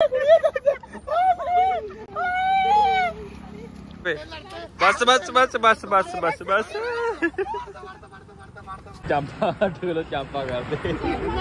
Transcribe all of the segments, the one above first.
बस बस बस बस बस बस बस चांपा 8 किलो चांपा कर दे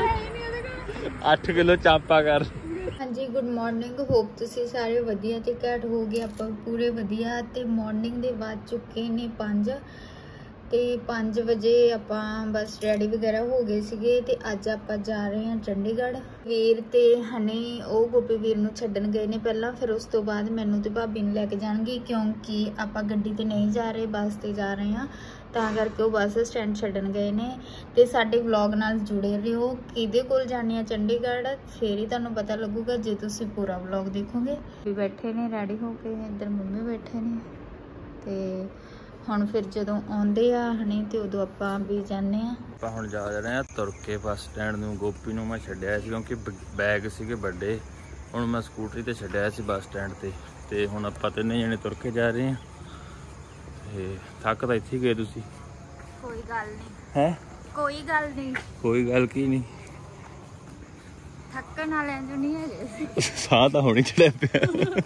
8 किलो चांपा कर। हाँ जी गुड मॉर्निंग होप तुसी सारे वधिया ते घैंट हो गए आपां पूरे वधिया ते मॉर्निंग दे बाद चुके ने 5 ते 5 वजे आपां बस रेडी वगैरह हो गए सीगे ते अज आपां जा रहे हैं चंडीगढ़। वीर ते हनी ओ गोपी वीर नूं छड्डन गए ने पहला फिर उस तो बाद मैनू ते भाभी नूं लैके जाणगे क्योंकि आपां गड्डी ते नहीं जा रहे बस ते जा रहे हैं ਤਾਂ ਕਰਕੇ ਉਹ ਬੱਸ ਸਟੈਂਡ ਛੱਡਣ ਗਏ ਨੇ। ਤੇ ਸਾਡੇ ਵਲੌਗ ਨਾਲ ਜੁੜੇ ਰਹੋ ਕਿਹਦੇ ਕੋਲ ਜਾਣੀ ਆ ਚੰਡੀਗੜ੍ਹ ਫੇਰ ਹੀ ਤੁਹਾਨੂੰ ਪਤਾ ਲੱਗੂਗਾ ਜੇ ਤੁਸੀਂ ਪੂਰਾ ਵਲੌਗ ਦੇਖੋਗੇ। ਵੀ ਬੈਠੇ ਨੇ ਰੈਡੀ ਹੋ ਕੇ ਇੱਧਰ ਮੰਮੀ ਬੈਠੇ ਨੇ ਤੇ ਹੁਣ ਫਿਰ ਜਦੋਂ ਆਉਂਦੇ ਆ ਹਣੀ ਤੇ ਉਦੋਂ ਆਪਾਂ ਵੀ ਜਾਂਦੇ ਆ। ਆਪਾਂ ਹੁਣ ਜਾ ਰਹੇ ਆ ਤੁਰ ਕੇ ਬੱਸ ਸਟੈਂਡ ਨੂੰ। ਗੋਪੀ ਨੂੰ ਮੈਂ ਛੱਡਿਆ ਸੀ ਕਿਉਂਕਿ ਬੈਗ ਸੀਗੇ ਵੱਡੇ ਹੁਣ ਮੈਂ ਸਕੂਟਰੀ ਤੇ ਛੱਡਿਆ ਸੀ ਬੱਸ ਸਟੈਂਡ ਤੇ ਹੁਣ ਆਪਾਂ ਤਿੰਨੇ ਜਣੇ ਤੁਰ ਕੇ ਜਾ ਰਹੇ ਆ। थक तो इत्थे गए तुसी कोई गल नहीं है कोई गल नहीं कोई गल की नहीं थकन वाले जो नहीं है साह तो होनी चढ़िया पिया।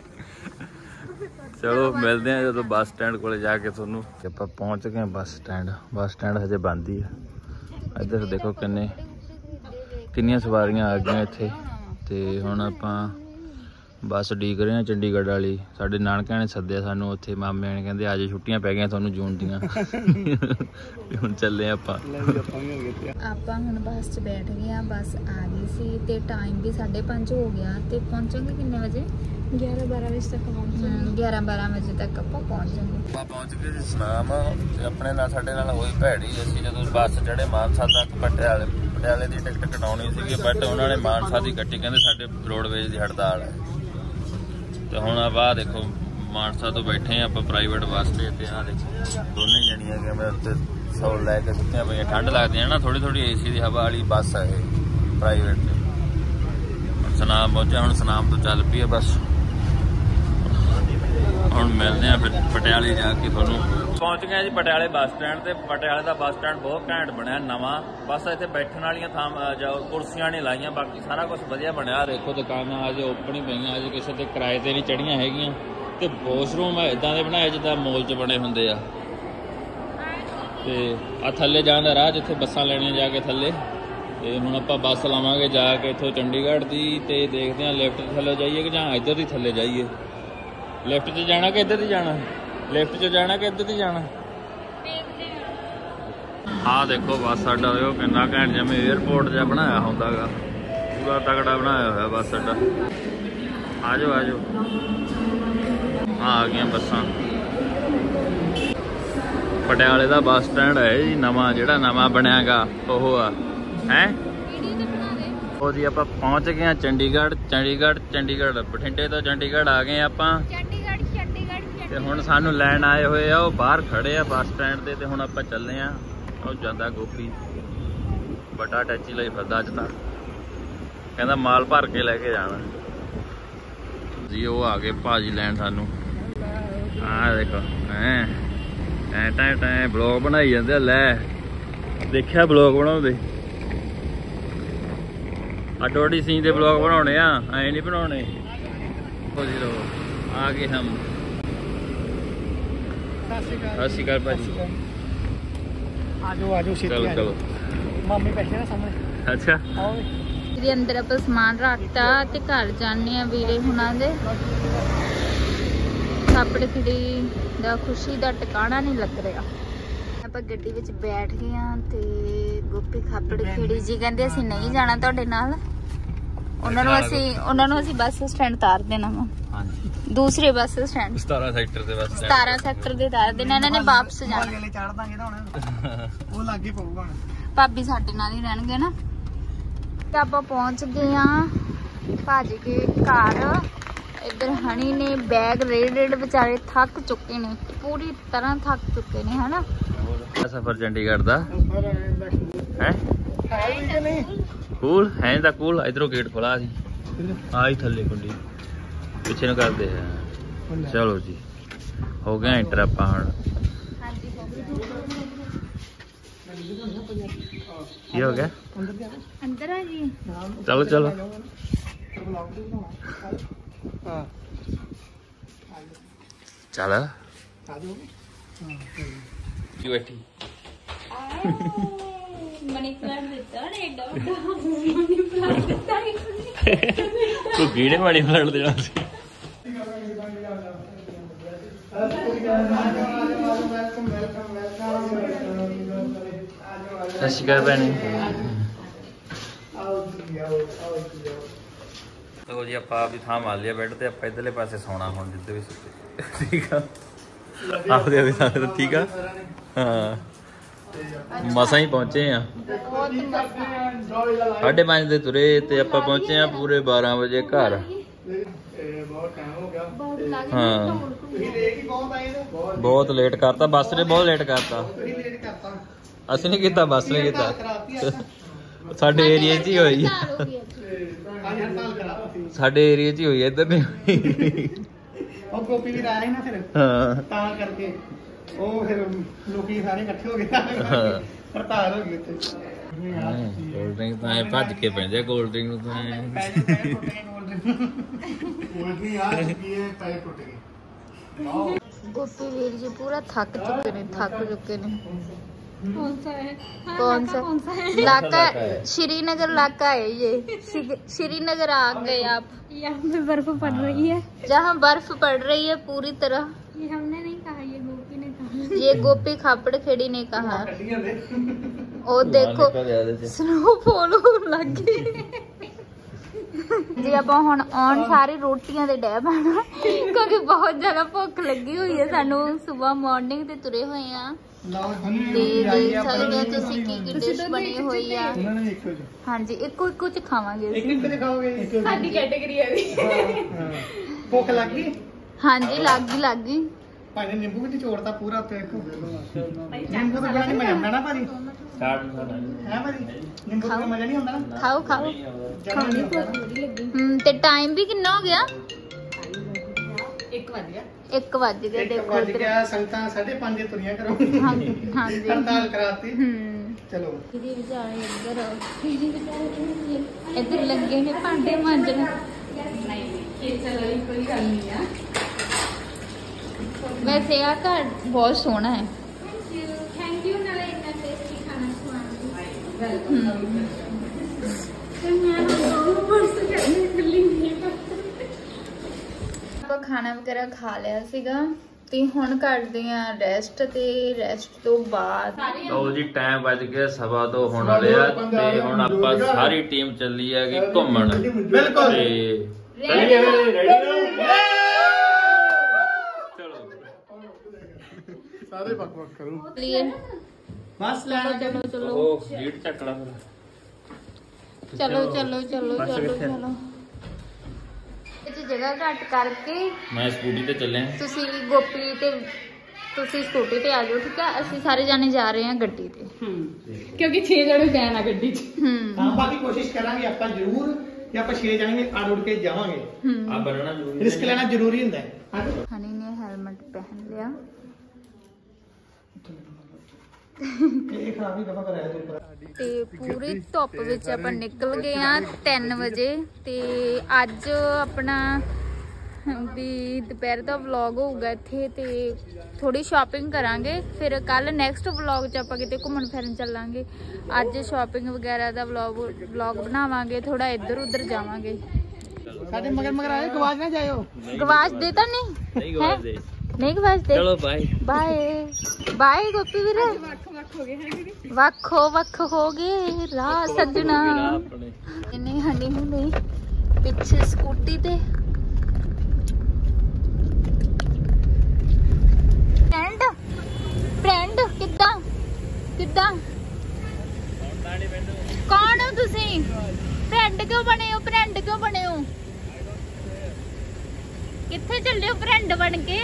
चलो मिलते हैं जो बस स्टैंड को जाके थोनू आप पहुंच गए बस स्टैंड हजे बंद ही है। इधर देखो किन्नियां सवारियां आ गई इत्थे ते हुण आपां बस उਡੀਕ रहे हैं चंडीगढ़ वाली। साडे नानकिਆਂ ने सद्दिਆ सानू उत्थे मामे ने कहंदे आज छुट्टियां पै गईਆਂ ਤੁਹਾਨੂੰ जून ਦੀਆਂ ਹੁਣ ਚੱਲੇ ਆਪਾਂ ਹੁਣ ਬੱਸ 'ਚ ਬੈਠ ਗਏ ਆ। ਬੱਸ ਆ ਗਈ ਸੀ ਤੇ ਟਾਈਮ ਵੀ 5:30 ਹੋ ਗਿਆ ਤੇ ਪਹੁੰਚਾਂਗੇ ਕਿੰਨੇ ਵਜੇ 11-12 ਵਜੇ ਤੱਕ ਪਹੁੰਚਾਂਗੇ। 11-12 ਵਜੇ ਤੱਕ ਆਪਾਂ ਪਹੁੰਚ ਜਾਵਾਂਗੇ। ਆਪਾਂ ਪਹੁੰਚ ਗਏ ਜੀ ਸਨਾਮ ਤੇ ਆਪਣੇ ਨਾਲ ਸਾਡੇ ਨਾਲ ਹੋਈ ਭੈੜੀ। ਅਸੀਂ ਜਦੋਂ ਬੱਸ ਚੜੇ ਮਾਨਸਾ ਤੱਕ ਪਟਿਆਲੇ ਦੀ ਟਿਕਟ ਕਟਾਉਣੀ ਸੀਗੀ ਬਟ ਉਹਨਾਂ ਨੇ ਮਾਨਸਾ ਦੀ ਕੱਟੀ ਕਹਿੰਦੇ ਸਾਡੇ ਰੋਡਵੇਜ਼ ਦੀ ਹੜਤਾਲ ਹੈ। ਤੇ ਹੁਣ ਆਪਾਂ ਦੇਖੋ ਮਾਨਸਾ ਤੋਂ ਬੈਠੇ ਆਪਾਂ ਪ੍ਰਾਈਵੇਟ ਬੱਸ ਤੇ ਆ ਦੇਖੋ ਦੋਨੇ ਜਣੀਆਂ ਕਿ ਮੈਂ ਉੱਤੇ ਸੌਲ ਲੈ ਕੇ ਸੁੱਤੀਆਂ ਪਈਆਂ। ਠੰਡ ਲੱਗਦੀ ਹੈ ਨਾ ਥੋੜੀ ਥੋੜੀ ਏਸੀ ਦੀ ਹਵਾ ਵਾਲੀ ਬੱਸ ਹੈ ਇਹ ਪ੍ਰਾਈਵੇਟ ਤੇ। ਹੁਣ ਸਨਾਮ ਪਹੁੰਚਿਆ ਹੁਣ ਸਨਾਮ ਤੋਂ ਚੱਲ ਪਈ ਹੈ ਬੱਸ। ਹੁਣ ਮਿਲਦੇ ਆ ਫਿਰ ਪਟਿਆਲੇ ਜਾ ਕੇ ਤੁਹਾਨੂੰ। ਪਹੁੰਚ ਗਏ ਜੀ ਪਟਿਆਲੇ ਬੱਸ ਸਟੈਂਡ ਤੇ। ਪਟਿਆਲੇ ਦਾ ਬੱਸ ਸਟੈਂਡ ਬਹੁਤ ਘੈਂਟ ਬਣਿਆ ਨਵਾਂ। ਬਸ ਇੱਥੇ ਬੈਠਣ ਵਾਲੀਆਂ ਥਾਂ ਕੁਰਸੀਆਂ ਨਹੀਂ ਲਾਈਆਂ ਬਾਕੀ ਸਾਰਾ ਕੁਝ ਵਧੀਆ ਬਣਿਆ। ਦੇਖੋ ਦੁਕਾਨਾਂ ਅਜੇ ਓਪਨ ਹੀ ਪਈਆਂ ਅਜੇ ਕਿਸੇ ਤੇ ਕਿਰਾਏ ਤੇ ਨਹੀਂ ਚੜੀਆਂ ਹੈਗੀਆਂ ਤੇ ਵਾਸ਼ਰੂਮ ਇਦਾਂ ਦੇ ਬਣਾਏ ਜਿੱਦਾਂ ਮੋਲ 'ਚ ਬਣੇ ਹੁੰਦੇ ਆ। ਤੇ ਆ ਥੱਲੇ ਜਾਣ ਦਾ ਰਾਹ ਜਿੱਥੇ ਬੱਸਾਂ ਲੈਣੀਆਂ ਜਾ ਕੇ ਥੱਲੇ। ਤੇ ਹੁਣ ਆਪਾਂ ਬੱਸ ਲਾਵਾਂਗੇ ਜਾ ਕੇ ਇੱਥੋਂ ਚੰਡੀਗੜ੍ਹ ਦੀ ਤੇ ਦੇਖਦੇ ਹਾਂ ਲਿਫਟ ਥੱਲੇ ਜਾਈਏ ਕਿ ਜਾਂ ਇੱਧਰ ਦੀ ਥੱਲੇ ਜਾਈਏ। ਲਿਫਟ 'ਚ ਜਾਣਾ ਕਿ ਇੱਧਰ ਦੀ ਜਾਣਾ ਲਿਫਟ 'ਚ ਜਾਣਾ ਕਿ ਇੱਧਰ ਦੀ ਜਾਣਾ। ਆਹ ਦੇਖੋ ਬੱਸ ਅੱਡਾ ਉਹ ਕਿੰਨਾ ਘੈਂਟ ਜਿਵੇਂ ਏਅਰਪੋਰਟ ਜਿਹਾ ਬਣਾਇਆ ਹੁੰਦਾ ਗਾ ਪੂਰਾ ਤਗੜਾ ਬਣਾਇਆ ਹੋਇਆ ਬੱਸ ਅੱਡਾ। ਆ ਜਾਓ ਆ ਜਾਓ ਆ ਗਈਆਂ ਬੱਸਾਂ। ਪਟਿਆਲੇ ਦਾ ਬੱਸ ਸਟੈਂਡ ਹੈ ਜੀ ਨਵਾਂ ਜਿਹੜਾ ਨਵਾਂ ਬਣਿਆ ਗਾ ਉਹ ਆ ਹੈ ਉਹ ਜੀ। ਆਪਾਂ ਪਹੁੰਚ ਗਏ ਹਾਂ ਚੰਡੀਗੜ੍ਹ ਬਠਿੰਡੇ ਤੋਂ ਚੰਡੀਗੜ੍ਹ ਆ ਗਏ ਆਪਾਂ ਤੇ ਹੁਣ ਸਾਨੂੰ ਲੈਣ ਆਏ ਹੋਏ ਆ ਉਹ ਬਾਹਰ ਖੜੇ ਆ ਬੱਸ ਸਟੈਂਡ ਤੇ ਹੁਣ ਆਪਾਂ ਚੱਲੇ ਆ। ਉਹ ਜਾਂਦਾ ਗੋਪੀ ਵੱਡਾ ਟੈਚੀ ਲਈ ਫਿਰਦਾ ਅੱਜ ਤਾਂ ਕਹਿੰਦਾ ਮਾਲ ਭਰ ਕੇ ਲੈ ਕੇ ਜਾਣਾ ਜੀ। ਉਹ ਆ ਗਏ ਭਾਜੀ ਲੈਣ ਸਾਨੂੰ। ਆਹ ਦੇਖੋ ਐ ਬਲੌਗ ਬਣਾਈ ਜਾਂਦੇ ਲੈ ਦੇਖਿਆ ਬਲੌਗ ਬਣਾਉਂਦੇ ਅੱਡੋਡੀ ਸੀਨ ਦੇ ਬਲੌਗ ਬਣਾਉਣੇ ਆ ਐ ਨਹੀਂ ਬਣਾਉਣੇ। ਆ ਗਏ ਹਮ। ਸਤਿ ਸ਼੍ਰੀ ਅਕਾਲ ਭਾਜੀ। ਆਜੋ ਚਲੋ ਮਾਮੀ ਬੈਠੇ ਨਾ ਸਾਹਮਣੇ। ਅੱਛਾ ਇਹਦੇ ਅੰਦਰ ਆਪਾਂ ਸਮਾਨ ਰੱਖਤਾ ਤੇ ਘਰ ਜਾਣੇ ਆ ਵੀਰੇ ਹੁਣਾਂ ਦੇ। ਖਾਪੜ ਖਿੜੀ ਦਾ ਖੁਸ਼ੀ ਦਾ ਟਿਕਾਣਾ ਨਹੀਂ ਲੱਗ ਰਿਹਾ। ਆਪਾਂ ਗੱਡੀ ਵਿੱਚ ਬੈਠ ਗਏ ਆ ਤੇ ਗੋਪੀ ਖਾਪੜ ਖਿੜੀ ਜੀ ਕਹਿੰਦੇ ਅਸੀਂ ਨਹੀਂ ਜਾਣਾ ਤੁਹਾਡੇ ਨਾਲ। ਉਹਨਾਂ ਨੂੰ ਅਸੀਂ ਬੱਸ ਸਟੈਂਡ ਉਤਾਰ ਦੇਣਾ ਵਾ। ਹਾਂਜੀ ਦੂਸਰੇ ਬੱਸ ਸਟੈਂਡ 17 ਸੈਕਟਰ ਦੇ ਬੱਸ 17 ਸੈਕਟਰ ਦੇ ਉਤਾਰ ਦੇਣਾ। ਇਹਨਾਂ ਨੇ ਵਾਪਸ ਜਾਣਾ। ਚੜ ਦਾਂਗੇ ਨਾ ਹੁਣ ਉਹ ਲੱਗ ਹੀ ਪਊਗਾ ਹੁਣ। ਭਾਬੀ ਸਾਡੇ ਨਾਲ ਹੀ ਰਹਿਣਗੇ ਨਾ। ਤੇ ਆਪਾਂ ਪਹੁੰਚ ਗਏ ਆ ਭਾਜੀ ਦੇ ਘਰ। ਇੱਧਰ ਹਣੀ ਨੇ ਬੈਗ ਰੇਡ ਵਿਚਾਰੇ ਥੱਕ ਚੁੱਕੇ ਨੇ ਪੂਰੀ ਤਰ੍ਹਾਂ ਥੱਕ ਚੁੱਕੇ ਨੇ ਹਨਾ। ਸਫਰ ਚੰਡੀਗੜ੍ਹ ਦਾ ਹੈ ਕੂਲ ਹੈ ਤਾਂ ਕੂਲ। ਇਧਰੋਂ ਗੇਟ ਖੁੱਲਾ ਸੀ ਆਹੀ ਥੱਲੇ ਕੁੰਡੀ ਪਿੱਛੇ ਨੂੰ ਕਰਦੇ ਆ। ਚਲੋ ਜੀ ਹੋ ਗਿਆ ਐਂਟਰ ਆਪਾਂ ਹੁਣ। ਕੀ ਹੋ ਗਿਆ ਅੰਦਰ ਆ ਜੀ। ਚਲੋ ਹਾਂ ਚੱਲ ਆ ਜਾਓ ਕੀ ਬੈਠੀ ਮਨੀ ਪਲਾਂਟ ਦਿੱਤਾ ਨੇ ਏਡਾ ਵੱਡਾ ਮਨੀ ਪਲਾਂਟ ਦਿੱਤਾ ਤੂੰ ਗੀੜੇ ਮਾੜੀ ਫਲੜ ਦੇਣਾ ਸੀ ਸਤਿ ਸ਼੍ਰੀ ਅਕਾਲ ਭੈਣੇ ਲੋ ਜੀ ਆਪਾਂ ਵੀ ਥਾਂ ਮਾਰ ਲਿਆ ਬੈੱਡ ਤੇ ਆਪਾਂ ਇਧਰਲੇ ਪਾਸੇ ਸੌਣਾ ਹੁਣ ਜਿੱਦੇ ਵੀ ਸੁੱਤੇ ਠੀਕ ਆ ਆਪਦੇ ਵੀ ਸਾਰੇ ਠੀਕ ਆ ਹਾਂ ਮਸਾਂ ਹੀ ਪਹੁੰਚੇ ਆ 5:30 ਦੇ ਤੁਰੇ ਤੇ ਆਪਾਂ ਪਹੁੰਚੇ ਆ ਪੂਰੇ 12 ਵਜੇ ਘਰ ਹਾਂ ਬਹੁਤ ਲੇਟ ਕਰਤਾ ਬੱਸ ਨੇ ਬਹੁਤ ਲੇਟ ਕਰਤਾ ਅਸੀਂ ਨਹੀਂ ਕੀਤਾ ਬੱਸ ਨੇ ਕੀਤਾ ਸਾਡੇ ਏਰੀਆ 'ਚ ਹੀ ਹੋਈ ਸਾਡੇ ਏਰੀਆ 'ਚ ਹੀ ਹੋਈ ਇੱਧਰ ਨਹੀਂ ਉਹ ਗੋਪੀ ਵੀ ਆ ਰਹੇ ਨਾ ਫਿਰ ਹਾਂ ਤਾਂ ਕਰਕੇ ਉਹ ਫਿਰ ਲੋਕੀ ਸਾਰੇ ਇਕੱਠੇ ਹੋ ਗਏ ਹੜਤਾਲ ਹੋ ਗਈ ਉੱਥੇ ਕੋਲਡ ਡਰਿੰਕ ਤਾਂ ਐ ਭੱਜ ਕੇ ਪੈਂਦੇ ਕੋਲਡ ਡਰਿੰਕ ਨੂੰ ਤਾਂ ਗੋਪੀ ਵੀਰ ਜੀ ਪੂਰਾ ਥੱਕ ਚੁੱਕੇ ਨੇ कौन सा है? हाँ, कौन सा कौन सा है? इलाका श्रीनगर इलाका है ये श्रीनगर आ गए आप यहाँ पे बर्फ पड़ रही है। जहाँ बर्फ पड़ रही है पूरी तरह ये हमने नहीं कहा, ये गोपी ने कहा। ये गोपी खापड़ खेड़ी ने कहा और देखो स्नोफॉल होने लग गई जी ਆਪਾਂ ਹੁਣ ਆਉਣ ਸਾਰੀ ਰੋਟੀਆਂ ਦੇ ਡੈ ਪੈਣਾ ਕਿਉਂਕਿ ਬਹੁਤ ਜ਼ਿਆਦਾ ਭੁੱਖ ਲੱਗੀ ਹੋਈ ਹੈ ਸਾਨੂੰ ਸਵੇਰ ਮਾਰਨਿੰਗ ਤੇ ਤੁਰੇ ਹੋਏ ਆ ਤੇ ਦੇਖ ਸਕਦੇ ਹੋ ਤੁਸੀਂ ਕੀ ਡਿਸ਼ ਬਣੀ ਹੋਈ ਆ ਹਾਂਜੀ ਇੱਕੋ ਚ ਖਾਵਾਂਗੇ ਇੱਕ ਤੇ ਖਾਓਗੇ साडी कैटेगरी है अभी। ਭੁੱਖ ਲੱਗ ਗਈ ਹਾਂਜੀ ਲੱਗ ਗਈ ਭਾਈ ਨੇ ਨਿੰਬੂ ਵੀ ਨਿਚੋੜਤਾ ਪੂਰਾ ਉੱਤੇ ਨਿੰਬੂ ਤੋਂ ਬੜਾ ਨਹੀਂ ਮਜ਼ਾ ਆਉਂਦਾ ਨਾ ਭਾਜੀ ਹੈ ਭਾਜੀ ਨਿੰਬੂ ਤੋਂ ਮਜ਼ਾ ਨਹੀਂ ਆਉਂਦਾ ਨਾ ਖਾਓ ਖਾਣੀ ਤੇ ਟਾਈਮ ਵੀ ਕਿੰਨਾ ਹੋ ਗਿਆ 1 बज गया। 1 ਵੱਜ ਗਿਆ ਇੱਕ ਦੇਖੋ ਵੱਜ ਗਿਆ ਸੰਗਤਾਂ 5:30 ਤੁਰੀਆਂ ਕਰੋ ਹਾਂਜੀ ਹੜਤਾਲ ਕਰਾਤੀ ਚਲੋ ਦੀਦੀ ਵਿਚਾਰੇ ਇੱਧਰ ਲੱਗੇ ਨੇ ਭਾਂਡੇ ਮਾਂਜਣ ये चल रही कोई गल नहीं है। ਵੈਸੇ ਆ ਘਰ ਬਹੁਤ ਸੋਹਣਾ ਹੈ थैंक यू नाले इतना टेस्टी खाना खवाने ਆਪਾਂ ਖਾਣਾ ਵਗੈਰਾ ਖਾ ਲਿਆ ਸੀਗਾ ਤੇ ਹੁਣ ਕਰਦੇ ਆ ਰੈਸਟ ਤੇ ਰੈਸਟ ਤੋਂ ਬਾਅਦ ਲਓ ਜੀ ਟਾਈਮ ਵੱਜ ਗਿਆ 2:15 ਹੋਣ ਵਾਲੇ ਆ ਤੇ ਹੁਣ ਆਪਾਂ ਸਾਰੀ ਟੀਮ ਚੱਲੀ ਹੈਗੀ ਘੁੰਮਣ ਬਿਲਕੁਲ ਤੇ ਸਾਰੇ ਬਕਵਾਸ ਕਰੋ ਲਈ ਬਸ ਲੈਣਾ ਚਲੋ ਉਹ ਗੇਟ ਚੱਕਣਾ ਫਿਰ ਚਲੋ ਇਹ ਜਗ੍ਹਾ ਘੱਟ ਕਰਕੇ ਮੈਂ ਸਕੂਟੀ ਤੇ ਚੱਲਿਆ ਤੁਸੀਂ ਗੋਪੀ ਤੇ ਤੁਸੀਂ ਸਕੂਟੀ ਤੇ ਆ ਜਾਓ ਠੀਕ ਹੈ ਅਸੀਂ ਸਾਰੇ ਜਾਣੇ ਜਾ ਰਹੇ ਹਾਂ ਗੱਡੀ ਤੇ क्योंकि 6 जने गए ना गड्डी च। ਹਾਂ ਬਾਕੀ ਕੋਸ਼ਿਸ਼ ਕਰਾਂਗੇ ਆਪਾਂ ਜ਼ਰੂਰ ਕਿ ਆਪਾਂ 6 ਜਾਣਗੇ ਆੜ ਉੜ ਕੇ ਜਾਵਾਂਗੇ ਆ ਬਣਨਾ ਜ਼ਰੂਰੀ ਰਿਸਕ ਲੈਣਾ ਜ਼ਰੂਰੀ ਹੁੰਦਾ ਹੈ ਹਨੀ ਨੇ ਹੈਲਮਟ ਪਹਿਨ ਲਿਆ ਇਹ ਖਰਾਬ ਹੀ ਦਫਾ ਕਰਾਇਆ ਤੂੰ ਤੇ ਪੂਰੀ ਧੁੱਪ ਵਿੱਚ ਆਪਾਂ ਨਿਕਲ ਗਏ ਆ 3 ਵਜੇ ਤੇ ਅੱਜ ਆਪਣਾ ਵੀ ਦੁਪਹਿਰ ਦਾ ਵਲੌਗ ਹੋਊਗਾ ਇੱਥੇ ਤੇ ਥੋੜੀ ਸ਼ਾਪਿੰਗ ਕਰਾਂਗੇ ਫਿਰ ਕੱਲ ਨੈਕਸਟ ਵਲੌਗ 'ਚ ਆਪਾਂ ਕਿਤੇ ਘੁੰਮਣ ਫਿਰਨ ਚੱਲਾਂਗੇ ਅੱਜ ਸ਼ਾਪਿੰਗ ਵਗੈਰਾ ਦਾ ਵਲੌਗ ਬਣਾਵਾਂਗੇ ਥੋੜਾ ਇੱਧਰ ਉੱਧਰ ਜਾਵਾਂਗੇ ਸਾਡੇ ਮਗਰ ਆਏ ਗਵਾਚ ਨਾ ਜਾਇਓ ਗਵਾਚ ਦੇ ਤਾਂ ਨਹੀਂ ਨਹੀਂ ਗਵਾਚ ਦੇ ਚਲੋ ਬਾਏ ਬਾਏ ਗੋਪੀ ਵੀਰੇ ਵੱਖ ਹੋ ਗਏ ਰਾਹ ਸੱਜਣਾ ਨਹੀਂ ਹਣੀ ਹੁਣੀ ਪਿੱਛੇ ਸਕੂਟੀ ਤੇ ਫਰੈਂਡ ਕਿੱਦਾਂ ਕੌਣ ਹੋ ਤੁਸੀਂ ਫਰੈਂਡ ਕਿਉਂ ਬਣੇ ਹੋ ਕਿੱਥੇ ਚੱਲੇ ਹੋ ਫਰੈਂਡ ਬਣ ਕੇ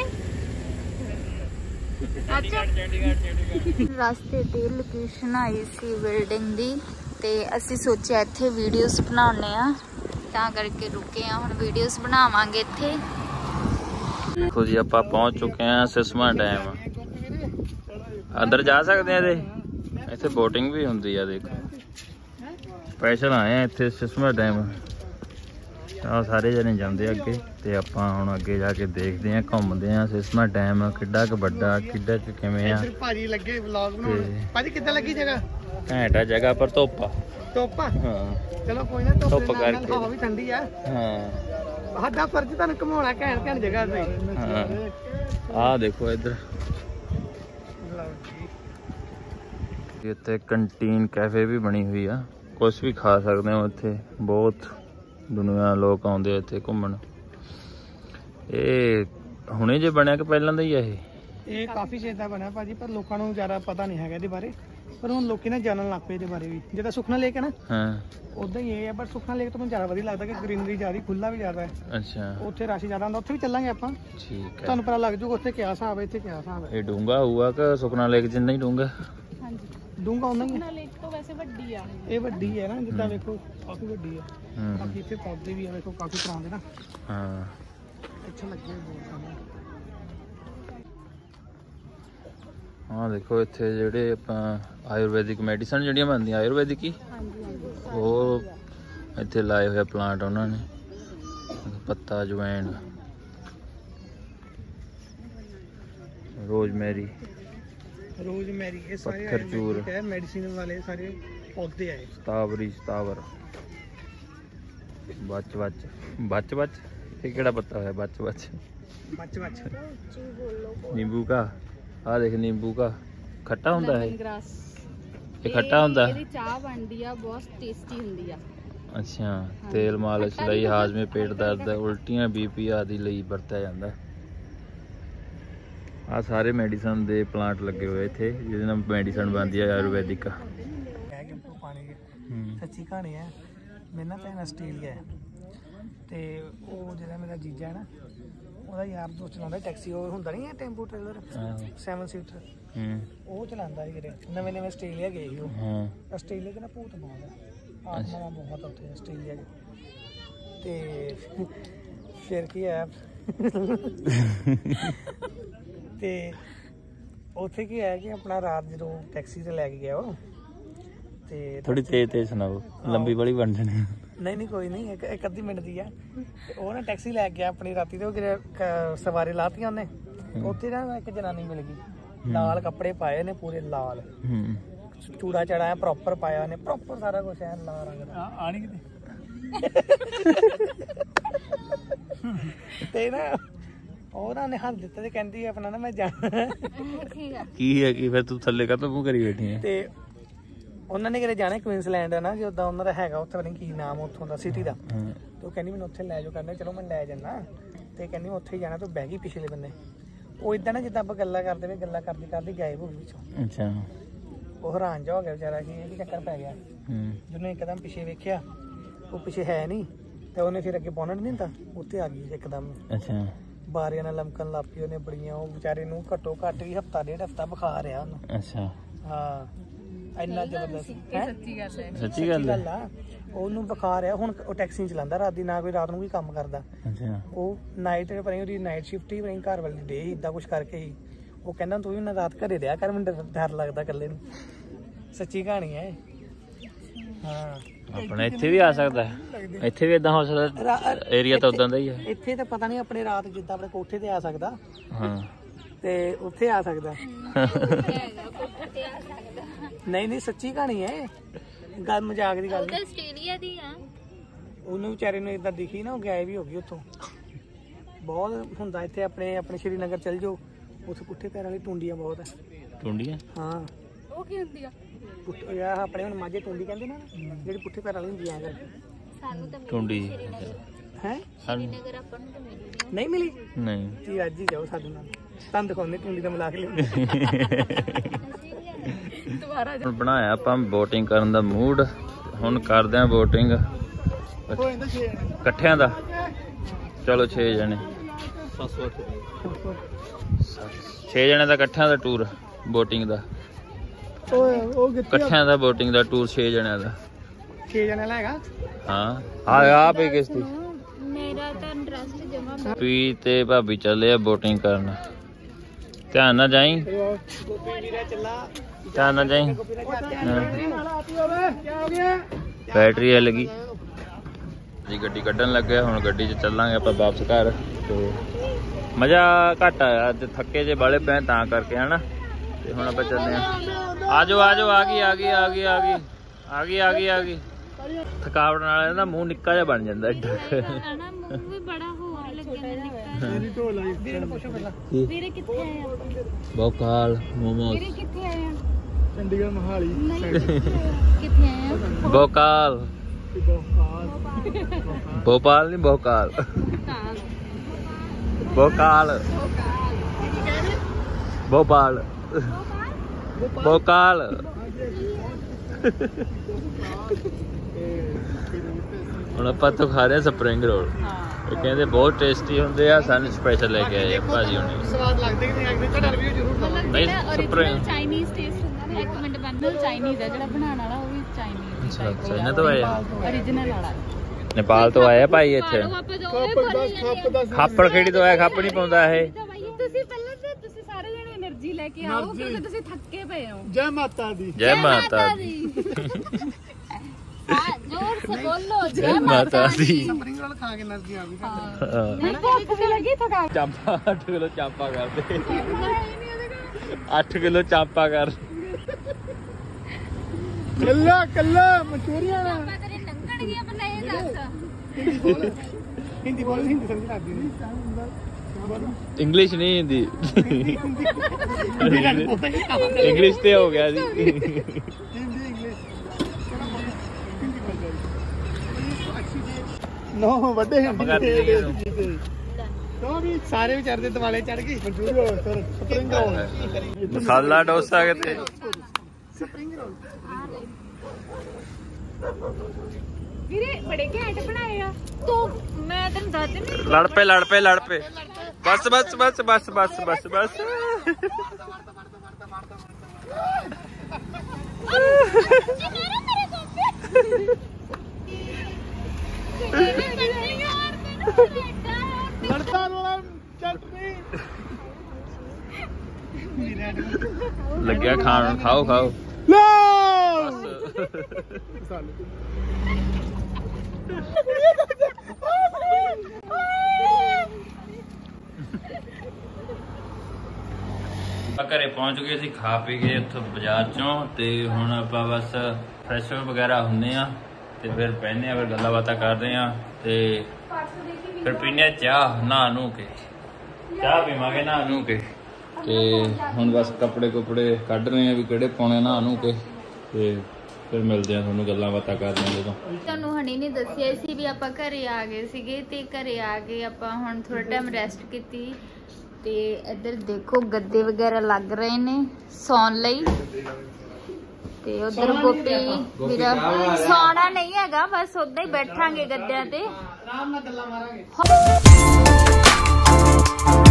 ਅੱਛਾ ਰਸਤੇ ਤੇ ਲੋਕੇਸ਼ਨ ਆਈ ਸੀ ਬਿਲਡਿੰਗ ਦੀ ਤੇ ਅਸੀਂ ਸੋਚਿਆ ਇੱਥੇ ਵੀਡੀਓਜ਼ ਬਣਾਉਣੇ ਆ ਤਾਂ ਕਰਕੇ ਰੁਕੇ ਆ ਹੁਣ ਵੀਡੀਓਜ਼ ਬਣਾਵਾਂਗੇ ਇੱਥੇ ਦੇਖੋ ਜੀ ਆਪਾਂ ਪਹੁੰਚ ਚੁੱਕੇ ਆ ਸਿਸਮਾ ਡੈਮ ਅੰਦਰ ਜਾ ਸਕਦੇ ਆ ਇਹਦੇ ਇੱਥੇ ਬੋਟਿੰਗ ਵੀ ਹੁੰਦੀ ਆ ਦੇਖੋ ਸਪੈਸ਼ਲ ਆਏ ਆ ਇੱਥੇ ਸਿਸਮਾ ਡੈਮ ਆ ਸਾਰੇ ਜਣੇ ਜਾਂਦੇ ਅੱਗੇ ਤੇ ਆਪਾਂ ਹੁਣ ਅੱਗੇ ਜਾ ਕੇ ਦੇਖਦੇ ਆਂ, ਘੁੰਮਦੇ ਆਂ। ਸਿਸਮਾ ਡੈਮ ਕਿੱਡਾ ਕੁ ਵੱਡਾ, ਕਿੱਡਾ ਕੁ ਕਿਵੇਂ ਆ। ਭਾਜੀ ਲੱਗੇ ਵਲੌਗ ਬਣਾਉਣ। ਭਾਜੀ ਕਿੱਦਾਂ ਲੱਗੀ ਜਗ੍ਹਾ? ਘੈਂਟ ਆ ਜਗ੍ਹਾ, ਪਰ ਧੁੱਪ ਆ। ਧੁੱਪ ਆ? ਹਾਂ ਚਲੋ ਕੋਈ ਨਾ, ਧੁੱਪ ਕਰਕੇ ਹਵਾ ਵੀ ਠੰਡੀ ਆ। ਹਾਂ ਸਾਡਾ ਫਰਜ਼ ਤੁਹਾਨੂੰ ਘੁਮਾਉਣਾ ਘੈਂਟ ਘੈਂਟ ਜਗ੍ਹਾ ਤੇ। ਹਾਂ ਆਹ ਦੇਖੋ ਇੱਧਰ ਇੱਥੇ ਕੰਟੀਨ ਕੈਫੇ ਵੀ ਬਣੀ ਹੋਈ ਆ, ਕੁਛ ਵੀ ਖਾ ਸਕਦੇ ਹੋ ਇੱਥੇ। ਬਹੁਤ ਦੁਨੀਆ ਲੋਕ ਆਉਂਦੇ ਆ ਇੱਥੇ ਘੁੰਮਣ। ਇਹ ਹੁਣੇ ਜੇ ਬਣਿਆ ਕਿ ਪਹਿਲਾਂ ਦਾ ਹੀ ਆ? ਇਹ ਕਾਫੀ ਚਿਰ ਦਾ ਬਣਿਆ ਭਾਜੀ, ਪਰ ਲੋਕਾਂ ਨੂੰ ਜ਼ਿਆਦਾ ਪਤਾ ਨਹੀਂ ਹੈਗਾ ਇਹਦੇ ਬਾਰੇ। ਪਰ ਹੁਣ ਲੋਕੀ ਨਾ ਜਾਣਨ ਲੱਗ ਪਏ ਇਹਦੇ ਬਾਰੇ ਵੀ। ਜਿੱਦਾਂ ਸੁਖਨਾ ਲੇਕ ਹੈ ਨਾ, ਹਾਂ ਉਦਾਂ ਹੀ ਇਹ ਹੈ। ਪਰ ਸੁਖਨਾ ਲੇਕ ਤੋਂ ਮੈਨੂੰ ਜ਼ਿਆਦਾ ਵਧੀਆ ਲੱਗਦਾ ਕਿ ਗ੍ਰੀਨਰੀ ਜ਼ਿਆਦਾ, ਖੁੱਲਾ ਵੀ ਜ਼ਿਆਦਾ ਹੈ। ਅੱਛਾ, ਉੱਥੇ ਰਸ਼ ਜ਼ਿਆਦਾ ਹੁੰਦਾ, ਉੱਥੇ ਵੀ ਚੱਲਾਂਗੇ ਆਪਾਂ। ਠੀਕ ਹੈ, ਤੁਹਾਨੂੰ ਪਤਾ ਲੱਗ ਜੂਗਾ ਉੱਥੇ ਕਿਆ ਹਿਸਾਬ ਹੈ, ਇੱਥੇ ਕਿਆ ਹਿਸਾਬ ਹੈ। ਇਹ ਡੂੰਘਾ ਹੋਊਗਾ ਕਿ ਸੁਖਨਾ ਲੇਕ ਜਿੰਨਾ ਹੀ ਡੂੰਘਾ? ਹਾਂਜੀ ਡੂੰਘਾ ਹੁੰਦਾ ਹੀ। ਸੁਖਨਾ ਲੇਕ ਤੋਂ ਵੈਸੇ ਵੱਡੀ ਆ ਇਹ, ਵੱਡੀ ਹੈ ਨਾ, ਜਿੱਦਾਂ ਵੇਖੋ ਕਾਫੀ ਵੱਡੀ ਹੈ। ਬਾਕੀ ਇੱਥੇ ਪੌਦੇ ਵੀ ਆ ਵੇਖੋ ਕਾਫੀ ਤਰ੍ਹਾਂ ਦੇ ਨਾ। ਹਾਂ ਇੱਥੇ ਲੱਗੇ ਬਹੁਤ ਸਾਰੇ। ਹਾਂ ਦੇਖੋ ਇੱਥੇ ਜਿਹੜੇ ਆਪਾਂ ਆਯੁਰਵੈਦਿਕ ਮੈਡੀਸਨ ਜਿਹੜੀਆਂ ਬਣਦੀਆਂ ਆਯੁਰਵੈਦਿਕ ਹੀ, ਉਹ ਇੱਥੇ ਲਾਏ ਹੋਏ ਪਲਾਂਟ ਉਹਨਾਂ ਨੇ। ਪੱਤਾ, ਜਵੈਣ, ਰੋਜ਼ਮੈਰੀ, ਇਹ ਸਾਰੇ ਪੱਥਰ ਚੂਰ ਹੈ, ਮੈਡੀਸਿਨ ਵਾਲੇ ਸਾਰੇ ਪੌਦੇ ਆਏ। ਸਤਾਵਰੀ, ਸਤਾਵਰ, ਬੱਚ ਇਹ ਕਿਹੜਾ ਪੱਤਾ ਹੋਇਆ? ਬੱਚ नींबू का। ਆ ਦੇਖ नींबू का ਖੱਟਾ ਹੁੰਦਾ ਹੈ। ਇਹ ਖੱਟਾ ਹੁੰਦਾ? ਇਹਦੀ ਚਾਹ ਬਣਦੀ ਆ, ਬਹੁਤ ਟੇਸਟੀ ਹੁੰਦੀ ਆ। ਅੱਛਾ, ਤੇਲ ਮਾਲਿਸ਼ ਲਈ, ਹਾਜ਼ਮੇ, ਪੇਟ ਦਰਦ, ਉਲਟੀਆਂ, ਬੀਪੀ ਆਦਿ ਲਈ ਵਰਤਿਆ ਜਾਂਦਾ। ਆ ਸਾਰੇ ਮੈਡੀਸਨ ਦੇ ਪਲਾਂਟ ਲੱਗੇ ਹੋਏ ਇੱਥੇ, ਜਿਹਦੇ ਨਾਲ ਮੈਡੀਸਨ ਬਣਦੀ ਹੈ ਆਯੁਰਵੈਦਿਕ। ਸੱਚੀ ਕਹਾਣੀ ਹੈ। ਮੇਰੇ ਨਾਲ ਭੈਣ ਆਸਟ੍ਰੇਲੀਆ ਹੈ ਤੇ ਉਹ ਜਿਹੜਾ ਮੇਰਾ ਜੀਜਾ ਹੈ ਨਾ, ਉਹਦਾ ਯਾਰ ਦੋਸਤ ਚਲਾਉਂਦਾ ਟੈਕਸੀ। ਉਹ ਹੁੰਦਾ ਨਹੀਂ ਹੈ ਟੈਂਪੂ ਟ੍ਰੇਲਰ 7 ਸੀਟਰ, ਉਹ ਚਲਾਉਂਦਾ ਸੀ ਵੀਰੇ। ਨਵੇਂ ਆਸਟ੍ਰੇਲੀਆ ਗਏ ਸੀ ਉਹ। ਆਸਟ੍ਰੇਲੀਆ 'ਚ ਨਾ ਭੂਤ ਬਹੁਤ ਹੈ, ਆਤਮਾਵਾਂ ਬਹੁਤ ਉੱਥੇ ਆਸਟ੍ਰੇਲੀਆ 'ਚ। ਤੇ ਫਿਰ ਕੀ ਹੈ ਤੇ ਉੱਥੇ ਕੀ ਹੈ ਕਿ ਆਪਣਾ ਰਾਤ ਜਦੋਂ ਟੈਕਸੀ ਤੇ ਲੈ ਕੇ ਗਿਆ ਉਹ, ਤੇ ਥੋੜੀ ਤੇਜ਼ ਸੁਣਾਓ, ਲੰਬੀ ਵਾਲੀ ਬਣ ਜਾਣੀ। ਨਹੀਂ ਕੋਈ ਨਹੀਂ, ਇੱਕ ਅੱਧੀ ਮਿੰਟ ਦੀ ਆ। ਉਹ ਨਾ ਟੈਕਸੀ ਲੈ ਗਿਆ ਆਪਣੀ ਰਾਤੀ, ਤੇ ਉਹ ਸਵਾਰੀ ਲਾਤੀਆਂ ਉਹਨੇ। ਉੱਥੇ ਨਾ ਇੱਕ ਜਨਾਨੀ ਮਿਲ ਗਈ, ਲਾਲ ਕੱਪੜੇ ਪਾਏ ਨੇ ਪੂਰੇ ਲਾਲ, ਚੂੜਾ ਚੜਾਇਆ ਪ੍ਰੋਪਰ ਪਾਇਆ ਉਹਨੇ, ਪ੍ਰੋਪਰ ਸਾਰਾ ਕੁਝ ਹੈ ਲਾਲ ਰੰਗ ਦਾ। ਆਣੀ ਕਿਤੇ ਤੇ ਨਾ ਉਹਨਾਂ ਨੇ ਹੱਥ ਦਿੱਤਾ ਤੇ ਕਹਿੰਦੀ ਆਪਣਾ ਨਾ ਮੈਂ ਜਾਣਾ। ਕੀ ਹੈ ਕੀ ਫਿਰ ਤੂੰ ਥੱਲੇ ਕਾਹਤੋਂ ਮੂੰਹ ਕਰੀ ਬੈਠੀ ਹੈ? ਤੇ ਉਹਨਾਂ ਨੇ ਕਿਤੇ ਜਾਣਾ ਕੁਈਨਸਲੈਂਡ ਹੈ ਨਾ, ਜਿੱਦਾਂ ਉਹਨਾਂ ਦਾ ਹੈਗਾ ਉੱਥੇ, ਪਤਾ ਨਹੀਂ ਕੀ ਨਾਮ ਉੱਥੋਂ ਦਾ ਸਿਟੀ ਦਾ। ਤੇ ਉਹ ਕਹਿੰਦੀ ਮੈਨੂੰ ਉੱਥੇ ਲੈ ਜਾਓ, ਕਹਿੰਦੇ ਚਲੋ ਮੈਂ ਲੈ ਜਾਣਾ। ਤੇ ਕਹਿੰਦੀ ਉੱਥੇ ਹੀ ਜਾਣਾ। ਤੂੰ ਬਹਿ ਗਈ ਪਿਛਲੇ ਬੰਨੇ। ਉਹ ਇਦਾਂ ਨਾ ਜਿੱਦਾਂ ਆਪਾਂ ਗੱਲਾਂ ਕਰਦੇ ਵੇ, ਗੱਲਾਂ ਕਰਦੀ ਕਰਦੀ ਗਾਇਬ ਹੋ ਗਈ ਵਿੱਚੋਂ। ਅੱਛਾ, ਉਹ ਹੈਰਾਨ ਜਾ ਹੋ ਗਿਆ ਵਿਚਾਰਾ ਕਿ ਇਹ ਕੀ ਚੱਕਰ ਪੈ ਗਿਆ। ਜਿਹਨੇ ਇੱਕਦਮ ਪਿੱਛੇ ਵੇਖਿਆ, ਉਹ ਪਿੱਛੇ ਹੈ ਨਹੀਂ। ਤੇ ਉਹਨੇ ਫਿਰ ਅੱਗੇ ਬੋਨਟ ਨਹੀਂ ਹੁੰਦਾ, ਉੱਤੇ ਆ ਗਈ ਇੱਕਦਮ। ਅੱਛਾ, ਬਾਰੀਆਂ ਨਾਲ ਲਮਕਣ ਲੱਗ ਪਈ ਉਹਨੇ ਬੜੀਆਂ। ਉਹ ਵਿਚਾਰੇ ਨੂੰ ਘੱਟੋ ਘੱਟ ਵੀ ਹਫਤਾ ਡੇਢ ਹਫਤਾ ਬੁਖਾਰ ਰਿਹਾ ਉਹਨੂੰ। ਅੱਛਾ, ਹਾਂ ਇੰਨਾ ਜ਼ਬਰਦਸਤ। ਸੱਚੀ ਗੱਲ ਆ, ਉਹਨੂੰ ਬੁਖਾਰ ਆ। ਹੁਣ ਉਹ ਟੈਕਸੀ ਚਲਾਉਂਦਾ ਰਾਤ ਦੀ, ਨਾ ਕੋਈ ਰਾਤ ਨੂੰ ਵੀ ਕੰਮ ਕਰਦਾ। ਅੱਛਾ, ਉਹ ਨਾਈਟ ਪਰ ਉਹਦੀ ਨਾਈਟ ਸ਼ਿਫਟ ਹੀ ਬਣੀ, ਘਰ ਵਾਲੀ ਡੇ ਇਦਾਂ ਕੁਛ ਕਰਕੇ ਹੀ। ਉਹ ਕਹਿੰਦਾ ਤੂੰ ਵੀ ਨਾ ਰਾਤ ਘਰੇ ਰਿਹਾ ਕਰ, ਮੈਨੂੰ ਡਰ ਲੱਗਦਾ ਇਕੱਲੇ ਨੂੰ। ਸੱਚੀ ਕਹਾਣੀ ਹੈ। ਹਾਂ, ਆਪਣੇ ਇੱਥੇ ਵੀ ਆ ਸਕਦਾ, ਇੱਥੇ ਵੀ ਇਦਾਂ ਹੋ ਸਕਦਾ। ਏਰੀਆ ਤਾਂ ਉਦਾਂ ਦਾ ਹੀ ਹੈ। ਇੱਥੇ ਤਾਂ ਪਤਾ ਨਹੀਂ, ਆਪਣੇ ਰਾਤ ਜਿੱਦਾਂ ਆਪਣੇ ਕੋਠੇ ਤੇ ਆ ਸਕਦਾ। ਹਾਂ, ਤੇ ਉੱਥੇ ਆ ਸਕਦਾ। ਨਹੀਂ ਸੱਚੀ ਕਹਾਣੀ ਹੈ, ਗੱਲ ਮਜ਼ਾਕ ਦੀ ਗੱਲ। ਆਸਟ੍ਰੇਲੀਆ ਦੀ ਆ। ਉਹਨੂੰ ਵਿਚਾਰੇ ਨੂੰ ਇਦਾਂ ਦਿਖੀ ਨਾ, ਉਹ ਗਾਇਬ ਵੀ ਹੋ ਗਈ ਉੱਥੋਂ। ਬਹੁਤ ਹੁੰਦਾ ਇੱਥੇ ਆਪਣੇ ਸ਼੍ਰੀਨਗਰ ਚੱਲ ਜਾਓ, ਉੱਥੇ ਪੁੱਠੇ ਪੈਰਾਂ ਵਾਲੀ ਟੁੰਡੀਆਂ ਬਹੁਤ ਹੈ। ਟੁੰਡੀਆਂ? ਹਾਂ, ਉਹ ਕੀ ਹੁੰਦੀ ਆ? ਯਾਰ ਆਪਣੇ ਹੁਣ ਮਾਝੇ ਟੁੰਡੀ ਕਹਿੰਦੇ ਨਾ, ਜਿਹੜੀ ਪੁੱਠੇ ਪੈਰਾਂ ਵਾਲੀ ਹੁੰਦੀ ਆ। ਸਾਨੂੰ ਤਾਂ ਟੁੰਡੀ ਹੈ ਸ਼੍ਰੀਨਗਰ ਆਪਾਂ ਨੂੰ ਤਾਂ ਨਹੀਂ ਮਿਲੀ। ਨਹੀਂ ਜੀ ਅੱਜ ਹੀ ਜਾਓ ਸਾਡੇ ਨਾਲ, ਤੁਹਾਨੂੰ ਦਿਖਾਉਂਦੇ ਟੁੰਡੀ ਦਾ ਮਿਲਾ ਕੇ ਲਿਆਉਂਦੇ। ਹੁਣ ਬਣਾਇਆ ਆਪਾਂ ਬੋਟਿੰਗ ਕਰਨ ਦਾ ਮੂਡ। ਹੁਣ ਕਰਦੇ ਆ ਬੋਟਿੰਗ ਇਕੱਠਿਆਂ ਦਾ। ਚਲੋ 6 ਜਣੇ, 6 ਜਣੇ ਦਾ ਇਕੱਠਿਆਂ ਦਾ ਟੂਰ ਬੋਟਿੰਗ ਦਾ। ਇਕੱਠਿਆਂ ਦਾ ਬੋਟਿੰਗ ਦਾ ਟੂਰ 6 ਜਣਿਆਂ ਦਾ। 6 ਜਣੇ ਦਾ ਹੈਗਾ। ਹਾਂ ਆਪ ਹੀ ਕਿਸ਼ਤੀ। ਮੇਰਾ ਤਾਂ ਇੰਟਰਸਟ ਜਮਾ। ਪੀ ਤੇ ਭਾਬੀ ਚੱਲੇ ਆ ਬੋਟਿੰਗ ਕਰਨ। ਧਿਆਨ ਨਾਲ ਜਾਈ, ਧਿਆਨ ਨਾਲ ਜਾਈ। बैटरी है लगी। ਜੀ ਗੱਡੀ ਕੱਢਣ ਲੱਗੇ, ਹੁਣ ਗੱਡੀ 'ਚ ਚੱਲਾਂਗੇ ਆਪਾਂ ਵਾਪਸ ਘਰ। ਤੇ ਮਜ਼ਾ ਘੱਟ ਆਇਆ, ਅੱਜ ਥੱਕੇ ਜੇ ਬਾਲੇ ਪਏ ਤਾਂ ਕਰਕੇ ਹਨਾ। ਤੇ ਹੁਣ ਆਪਾਂ ਚੱਲਦੇ ਹਾਂ। ਆਜੋ ਆਜੋ, ਆ ਗਈ ਆ ਗਈ ਆ ਗਈ ਆ ਗਈ ਆ ਗਈ ਆ ਗਈ ਆ ਗਈ। ਥਕਾਵਟ ਨਾਲ ਇਹਦਾ ਮੂੰਹ ਨਿੱਕਾ ਜਿਹਾ ਬਣ ਜਾਂਦਾ ਏਡਾ। ਮੂੰਹ ਵੀ ਬੜਾ ਹੋਰ ਲੱਗਿਆ ਨਿੱਕਾ। ਵੀਰੇ ਕਿੱਥੇ ਆਏ ਆਪਾਂ? ਬੋਕਾਲ ਮੋਮੋਸ। ਵੀਰੇ ਕਿੱਥੇ ਆਏ ਆ? ਚੰਡੀਗੜ੍ਹ ਮਹਾਲੀ। ਕਿੱਥੇ ਆਏ ਆ? ਬੋਕਾਲ। ਭੋਪਾਲ ਨਹੀਂ ਬੋਕਾਲ। ਬੋਕਾਲ ਭੋਪਾਲ ਬੋਕਾਲ। ਹੁਣ ਆਪਾਂ ਤੋਂ ਖਾ ਰਹੇ ਸਪਰਿੰਗ ਰੋਲ। ਇਹ ਕਹਿੰਦੇ ਬਹੁਤ ਟੇਸਟੀ ਹੁੰਦੇ ਆ, ਸਾਨੂੰ ਸਪੈਸ਼ਲ ਲੈ ਕੇ ਆਏ ਭਾਜੀ ਹੁਣੇ। ਸਵਾਦ ਲੱਗਦੇ ਕਿ ਨਹੀਂ ਲੱਗਦੇ ਤੁਹਾਡਾ ਰਿਵਿਊ ਜ਼ਰੂਰ ਦਿਓ। ਨਹੀਂ ਸਪਰਿੰਗ ਚਾਈਨੀਜ਼ ਟੇਸਟ ਹੁੰਦਾ ਨਾ। 1 ਮਿੰਟ ਬੰਦ। ਚਾਈਨੀਜ਼ ਆ ਜਿਹੜਾ ਬਣਾਉਣ ਵਾਲਾ, ਉਹ ਵੀ ਚਾਈਨੀਜ਼। ਅੱਛਾ ਇਹਨਾਂ ਤੋਂ ਆਏ ਆ? ओरिजिनल वाला ਨੇਪਾਲ ਤੋਂ ਆਏ ਆ ਭਾਈ ਇੱਥੇ। ਖਾਪੜ ਖੇੜੀ ਤੋਂ ਆਇਆ, ਖੱਪ ਨਹੀਂ ਪਾਉਂਦਾ ਇਹ। ਤੁਸੀਂ ਪਹਿਲਾਂ ਤਾਂ ਤੁਸੀਂ ਸਾਰੇ ਜਣੇ એનર્ਜੀ ਲੈ ਕੇ ਆਓ ਕਿਉਂਕਿ ਤੁਸੀਂ ਥੱਕੇ ਪਏ ਹੋ। ਜੈ ਮਾਤਾ ਦੀ। ਜੈ ਮਾਤਾ ਦੀ। ਹਾਂ ਜ਼ੋਰ ਸੇ ਬੋਲੋ ਜੈ ਮਾਤਾ ਦੀ। ਸਪਰਿੰਗ ਰੋਲ ਖਾ ਕੇ એનર્ਜੀ ਆ ਗਈ। ਨਹੀਂ ਭੁੱਖ ਵੀ ਲੱਗੀ ਥਕਾ। ਚਾਂਪਾ 8 ਕਿਲੋ ਚਾਂਪਾ ਕਰਦੇ। 8 ਕਿਲੋ ਚਾਂਪਾ ਕਰ। ਕੱਲਾ ਕੱਲਾ ਮਚੂਰੀਆਂ ਨਾ। ਮੈਂ ਤੇਰੇ ਨੰਗਣ ਗਿਆ ਬੰਦਾ ਇਹ ਦੱਸ। ਹਿੰਦੀ ਬੋਲ, ਹਿੰਦੀ ਸਮਝ ਲੱਗਦੀ ਨਹੀਂ। ਇੰਗਲਿਸ਼ ਨਹੀਂ ਹਿੰਦੀ। ਇੰਗਲਿਸ਼ ਤੇ ਹੋ ਗਿਆ ਜੀ। ਹਿੰਦੀ ਇੰਗਲਿਸ਼ ਨੋ ਵੱਡੇ ਹਿੰਦੀ ਤੋਂ ਵੀ ਸਾਰੇ ਵਿਚਾਰ ਦੇ ਦਿਵਾਲੇ ਚੜ ਗਈ। ਮਨਚੂਰੀ sir spring roll masala dosa ਕਿਤੇ। ਸਪਰਿੰਗ ਰੋਲ ਵੀਰੇ ਬੜੇ ਘੈਂਟ ਬਣਾਏ ਆ ਤੂੰ। ਮੈਂ ਤੈਨੂੰ ਦੱਸਦੇ ਨਹੀਂ। ਲੜ ਪਏ ਲੜ ਪਏ ਲੜ ਪਏ। ਬਸ ਬਸ ਬਸ ਬਸ ਬਸ ਬਸ ਬਸ। ਲੜਦਾ ਰੋਲਾ ਚਟਨੀ ਲੱਗਿਆ ਖਾਣ। ਖਾਓ ਖਾਓ ਲੋ ਘਰੇ ਪਹੁੰਚ ਗਏ ਸੀ, ਖਾ ਪੀ ਗਏ ਉੱਥੋਂ ਬਾਜ਼ਾਰ ਚੋਂ। ਤੇ ਹੁਣ ਆਪਾਂ ਬਸ ਫਰੈਸ਼ ਵਗੈਰਾ ਹੁੰਦੇ ਆ ਤੇ ਫਿਰ ਬਹਿੰਦੇ ਆ, ਫਿਰ ਗੱਲਾਂ ਬਾਤਾਂ ਕਰਦੇ ਆ ਤੇ ਫਿਰ ਪੀਂਦੇ ਆ ਚਾਹ। ਨਹਾ ਨੂੰ ਕੇ ਚਾਹ ਪੀਵਾਂਗੇ ਨਹਾ ਨੂੰ ਕੇ। ਤੇ ਹੁਣ ਬਸ ਕੱਪੜੇ ਕੁਪੜੇ ਕੱਢ ਰਹੇ ਆ ਵੀ ਕਿਹੜੇ ਪਾਉਣੇ ਨਹਾ ਨੂੰ ਕੇ। ਤੇ ਫਿਰ ਮਿਲਦੇ ਆ ਤੁਹਾਨੂੰ, ਗੱਲਾਂ ਬਾਤਾਂ ਕਰਦੇ ਆ ਜਦੋਂ। ਤੁਹਾਨੂੰ ਹਣੀ ਨੇ ਦੱਸਿਆ ਸੀ ਵੀ ਆਪਾਂ ਘਰੇ ਆ ਗਏ ਸੀਗੇ ਤੇ ਘਰੇ ਆ ਕੇ ਆਪਾਂ ਹੁਣ ਥੋੜਾ ਟਾਈਮ ਰੈਸਟ ਕੀਤੀ। ਤੇ ਇੱਧਰ ਦੇਖੋ ਗੱਦੇ ਵਗੈਰਾ ਲੱਗ ਰਹੇ ਨੇ ਸੌਣ ਲਈ। ਤੇ ਉਧਰ ਗੋਪੀ ਵੀਰਾ ਸੌਣਾ ਨਹੀਂ ਹੈਗਾ, ਬਸ ਉਦਾਂ ਹੀ ਬੈਠਾਂਗੇ ਗੱਦਿਆਂ ਤੇ, ਆਰਾਮ ਨਾਲ ਗੱਲਾਂ ਮਾਰਾਂਗੇ।